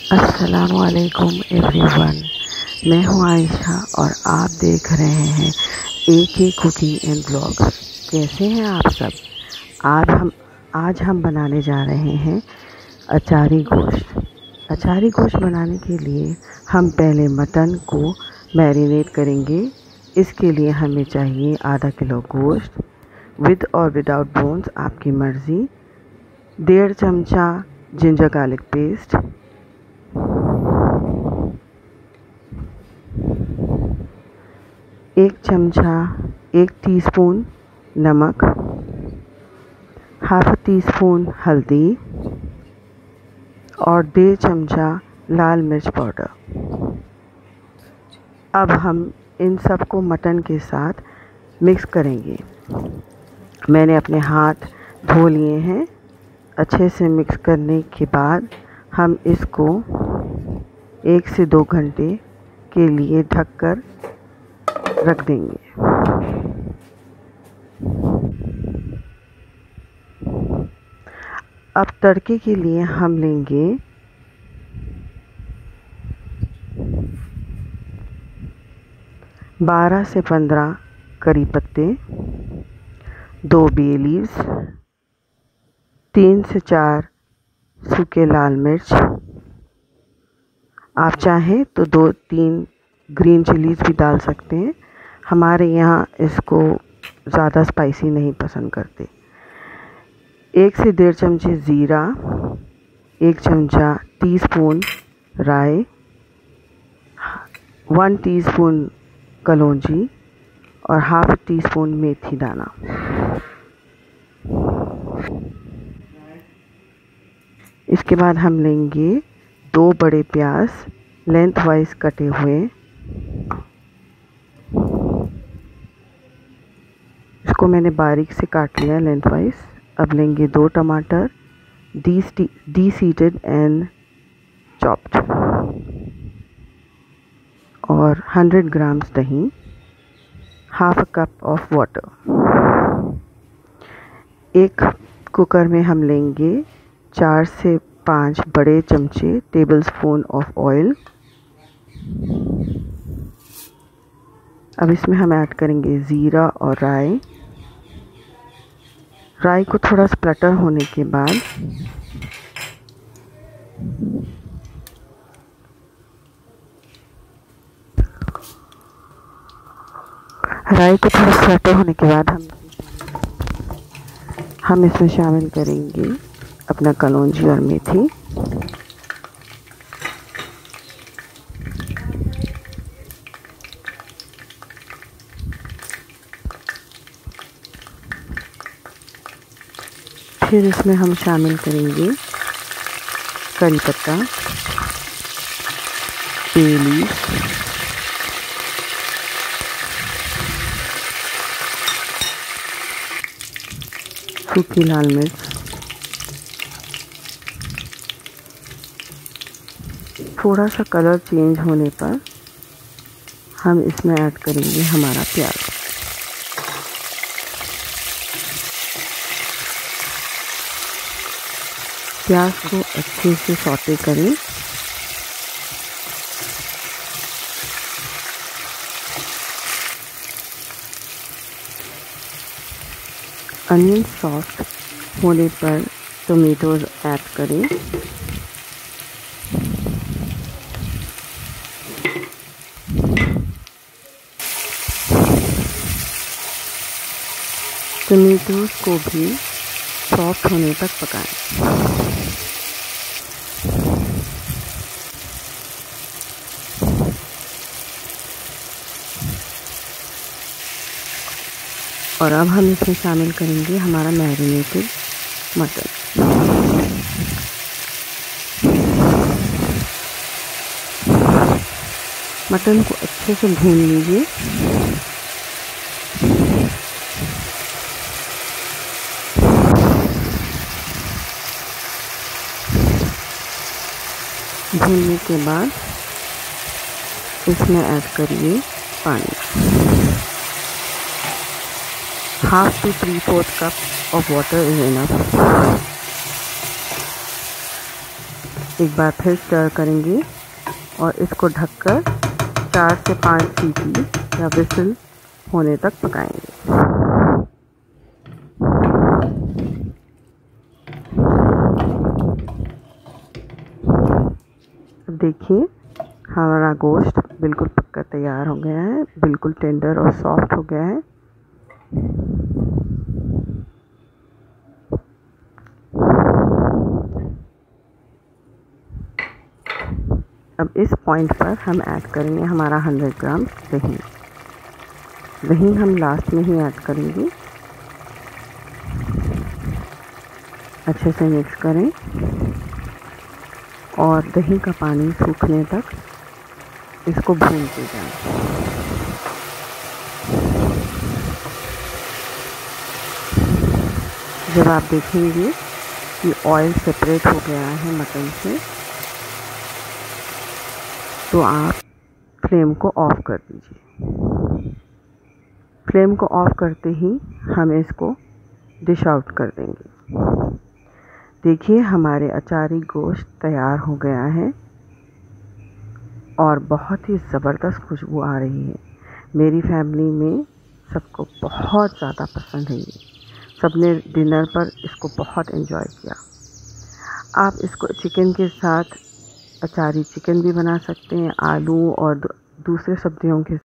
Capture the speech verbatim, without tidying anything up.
अस्सलामुअलैकुम एवरीवन, मैं हूं आयशा और आप देख रहे हैं ए के कुकिंग एंड ब्लॉग्स। कैसे हैं आप सब? आज हम आज हम बनाने जा रहे हैं अचारी गोश्त। अचारी गोश्त बनाने के लिए हम पहले मटन को मैरिनेट करेंगे। इसके लिए हमें चाहिए आधा किलो गोश्त विद और विदाउट बोन्स, आपकी मर्ज़ी। डेढ़ चमचा जिंजर गार्लिक पेस्ट, एक चमचा एक टीस्पून नमक, हाफ टी स्पून हल्दी और डेढ़ चमचा लाल मिर्च पाउडर। अब हम इन सब को मटन के साथ मिक्स करेंगे। मैंने अपने हाथ धो लिए हैं। अच्छे से मिक्स करने के बाद हम इसको एक से दो घंटे के लिए ढककर रख देंगे। अब तड़के के लिए हम लेंगे बारह से पंद्रह करी पत्ते, दो बे लीव्स, तीन से चार सूखे लाल मिर्च। आप चाहें तो दो तीन ग्रीन चिलीज भी डाल सकते हैं। हमारे यहाँ इसको ज़्यादा स्पाइसी नहीं पसंद करते। एक से डेढ़ चमचे ज़ीरा, एक चमचा टीस्पून राई, वन टीस्पून कलौंजी और हाफ टी स्पून मेथी दाना। इसके बाद हम लेंगे दो बड़े प्याज लेंथ वाइज कटे हुए। इसको मैंने बारीक से काट लिया लेंथ वाइज। अब लेंगे दो टमाटर डी सीटेड एंड चॉप्ड और हंड्रेड ग्राम्स दही, हाफ कप ऑफ वाटर। एक कुकर में हम लेंगे चार से पाँच बड़े चमचे टेबल स्पून ऑफ ऑयल। अब इसमें हम ऐड करेंगे ज़ीरा और राई। राई को थोड़ा स्प्लटर होने के बाद राई को थोड़ा स्प्लटर होने के बाद हम हम इसमें शामिल करेंगे अपना कलौंजी और मेथी। फिर इसमें हम शामिल करेंगे करी पत्ता, बे लीफ, सूखी लाल मिर्च, थोड़ा सा कलर चेंज होने पर हम इसमें ऐड करेंगे हमारा प्याज। प्याज को अच्छे से सौटे करें। अनियन सॉफ्ट होने पर टोमेटोज ऐड करें। टोमेटोज को भी सॉफ्ट होने तक पकाएं। और अब हम इसमें शामिल करेंगे हमारा मैरिनेटेड मटन। मटन को अच्छे से भून लीजिए। भूनने के बाद इसमें ऐड करिए पानी। Half to three fourth cup of water is enough. एक बार फिर स्टर करेंगे और इसको ढककर चार से पाँच सीटी या विसल होने तक पकाएंगे। अब देखिए हमारा गोश्त बिल्कुल पक्का तैयार हो गया है, बिल्कुल टेंडर और सॉफ्ट हो गया है। अब इस पॉइंट पर हम ऐड करेंगे हमारा सौ ग्राम दही। दही हम लास्ट में ही ऐड करेंगे। अच्छे से मिक्स करें और दही का पानी सूखने तक इसको भूनते जाएं। जब आप देखेंगे कि ऑयल सेपरेट हो गया है मटन से, तो आप फ्लेम को ऑफ कर दीजिए। फ्लेम को ऑफ करते ही हम इसको डिश आउट कर देंगे। देखिए हमारे अचारी गोश्त तैयार हो गया है और बहुत ही ज़बरदस्त खुशबू आ रही है। मेरी फैमिली में सबको बहुत ज़्यादा पसंद है ये। सबने डिनर पर इसको बहुत एंजॉय किया। आप इसको चिकन के साथ अचारी चिकन भी बना सकते हैं, आलू और दूसरे सब्जियों के